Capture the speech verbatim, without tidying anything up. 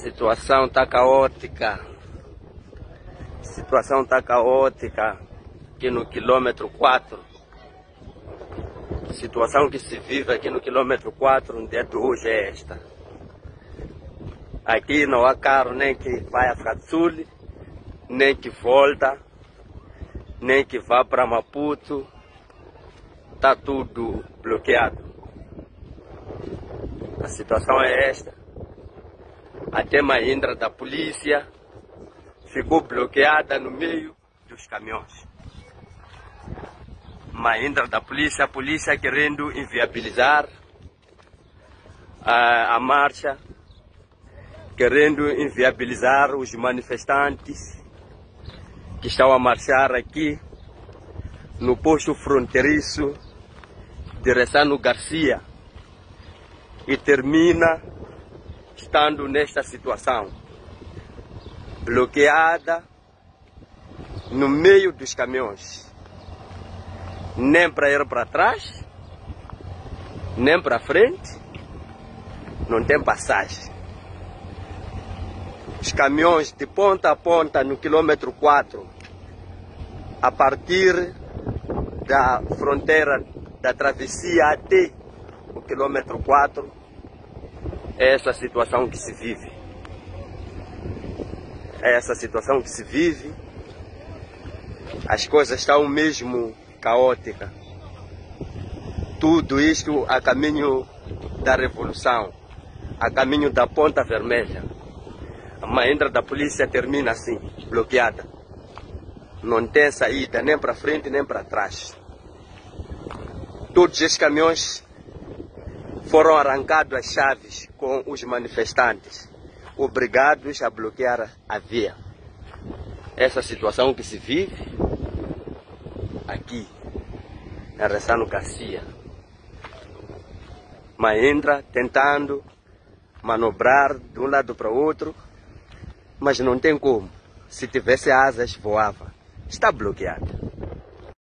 Situação está caótica. Situação está caótica aqui no quilômetro quatro. Situação que se vive aqui no quilômetro quatro, no dia de hoje é esta. Aqui não há carro nem que vai a Fratsuli, nem que volta, nem que vá para Maputo. Está tudo bloqueado. A situação é esta. Até a Mahindra da polícia ficou bloqueada no meio dos caminhões. Mahindra da polícia, a polícia querendo inviabilizar a, a marcha, querendo inviabilizar os manifestantes que estão a marchar aqui no posto fronteiriço de Ressano Garcia, e termina estando nesta situação, bloqueada no meio dos caminhões, nem para ir para trás, nem para frente, não tem passagem. Os caminhões de ponta a ponta no quilômetro quatro, a partir da fronteira da travessia até o quilômetro quatro, é essa situação que se vive. É essa situação que se vive. As coisas estão mesmo caóticas. Tudo isto a caminho da revolução, a caminho da Ponta Vermelha. A Mahindra da polícia termina assim, bloqueada. Não tem saída nem para frente nem para trás. Todos esses caminhões foram arrancados as chaves com os manifestantes, obrigados a bloquear a via. Essa situação que se vive aqui na Ressano Garcia. Mahindra tentando manobrar de um lado para o outro, mas não tem como. Se tivesse asas, voava. Está bloqueada.